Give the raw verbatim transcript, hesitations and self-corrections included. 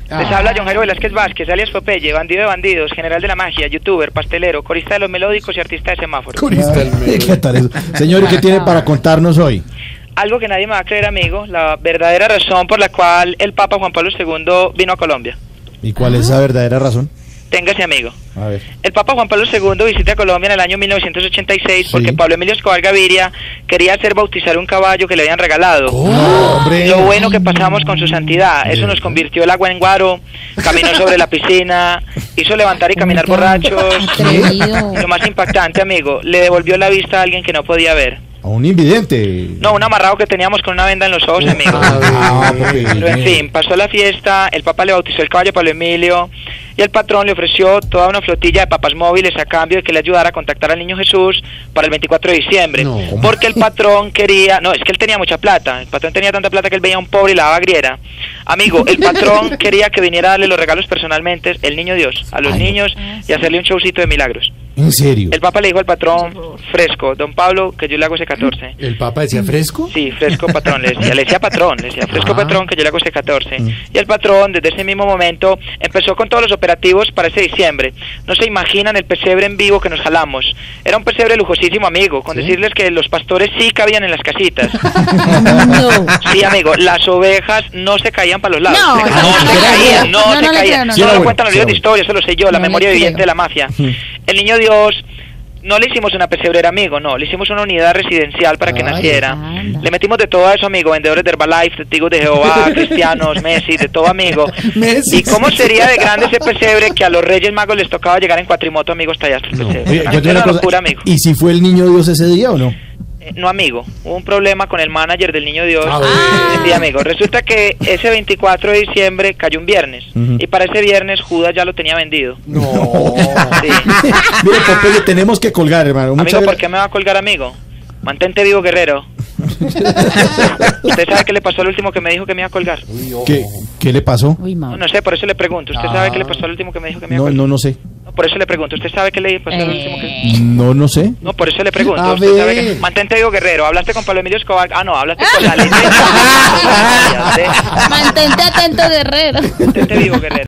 Les habla John Jairo Velázquez Vázquez, alias Popeye, bandido de bandidos, general de la magia, youtuber, pastelero, corista de los melódicos y artista de semáforos. Corista del melódico. ¿Qué tal eso? Señor, ¿qué tiene para contarnos hoy? Algo que nadie me va a creer, amigo, la verdadera razón por la cual el Papa Juan Pablo segundo vino a Colombia. ¿Y cuál es esa verdadera razón? Téngase, amigo. A ver. El Papa Juan Pablo segundo visita Colombia en el año mil novecientos ochenta y seis Sí. porque Pablo Emilio Escobar Gaviria quería hacer bautizar un caballo que le habían regalado. ¡Oh, hombre! Lo bueno que pasamos con su santidad, eso nos convirtió el agua en guaro, caminó sobre la piscina, hizo levantar y caminar borrachos. Atrevido. Lo más impactante, amigo, le devolvió la vista a alguien que no podía ver. A un invidente. No, un amarrado que teníamos con una venda en los ojos, amigo. Ah, porque- Pero en fin, pasó la fiesta, el Papa le bautizó el caballo a Pablo Emilio y el patrón le ofreció toda una flotilla de papas móviles a cambio de que le ayudara a contactar al niño Jesús para el veinticuatro de diciembre. No. Porque el patrón quería, no, es que él tenía mucha plata, el patrón tenía tanta plata que él veía a un pobre y la daba griera. Amigo, el patrón quería que viniera a darle los regalos personalmente, el niño Dios, a los Ay. niños y hacerle un showcito de milagros. ¿En serio? El Papa le dijo al patrón, fresco, don Pablo, que yo le hago ese catorce. ¿El Papa decía fresco? Sí, fresco patrón, le decía, le decía patrón, le decía fresco Ah. patrón que yo le hago este catorce. Mm. Y el patrón desde ese mismo momento empezó con todos los operativos para ese diciembre. No se imaginan el pesebre en vivo que nos jalamos. Era un pesebre lujosísimo, amigo, con ¿Sí? decirles que los pastores sí cabían en las casitas. No. Sí, amigo, las ovejas no se caían para los lados. No, Se- no, no, no, se no, caían, no, no, se no le caían. creo, no, Sí, no. no lo Sí, cuentan los era libros de historia, eso lo sé yo, la No le memoria creo. viviente de la mafia. El niño Dios... No le hicimos una pesebrera, amigo, no, le hicimos una unidad residencial para que Ay. naciera. Anda. Le metimos de todo eso, amigo, vendedores de Herbalife, testigos de Jehová, cristianos, Messi, de todo, amigo. Messi. ¿Y cómo sería de grande ese pesebre que a los Reyes Magos les tocaba llegar en cuatrimoto, amigo, hasta allá hasta el pesebre? Oye, yo Era tengo una una cosa. locura, amigo. ¿Y si fue el niño Dios ese día o no? Eh, no, amigo, hubo un problema con el manager del Niño Dios. A ver. Sí, amigo, resulta que ese veinticuatro de diciembre cayó un viernes, Ujú. y para ese viernes Judas ya lo tenía vendido. No. Sí. Mire, Popeye, tenemos que colgar, hermano. Muchas Amigo, ¿por gra- qué me va a colgar, amigo? Mantente vivo, guerrero. ¿Usted sabe qué le pasó al último que me dijo que me iba a colgar? ¿Qué, ¿Qué le pasó? Uy, No, mamá. no sé, por eso le pregunto. ¿Usted Ah. sabe qué le pasó al último que me dijo que me iba a No, colgar? no, no sé. No, por eso le pregunto. ¿Usted sabe qué le pasó al último que...? Eh, No, no sé. No, por eso le pregunto. A ¿Usted sabe ver. que... Mantente vivo, guerrero. ¿Hablaste con Pablo Emilio Escobar? Ah, no, hablaste con la ley. Mantente atento, guerrero. Mantente vivo, guerrero.